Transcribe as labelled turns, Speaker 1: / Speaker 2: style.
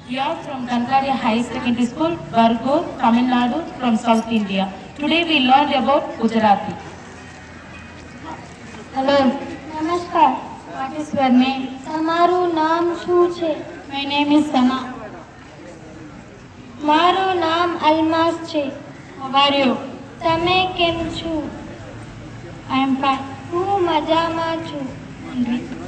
Speaker 1: We are from Concordia Higher Secondary School, Barugur, Tamil Nadu, from South India. Today we learned about Gujarati.
Speaker 2: Hello. Namaskar.
Speaker 1: What is your name?
Speaker 2: Tamaru naam શું છે?
Speaker 1: My name is Sana.
Speaker 2: મારું નામ અલમાસ છે.
Speaker 1: How are you?
Speaker 2: તમે કેમ છો?
Speaker 1: I am fine.
Speaker 2: હું મજામાં છું.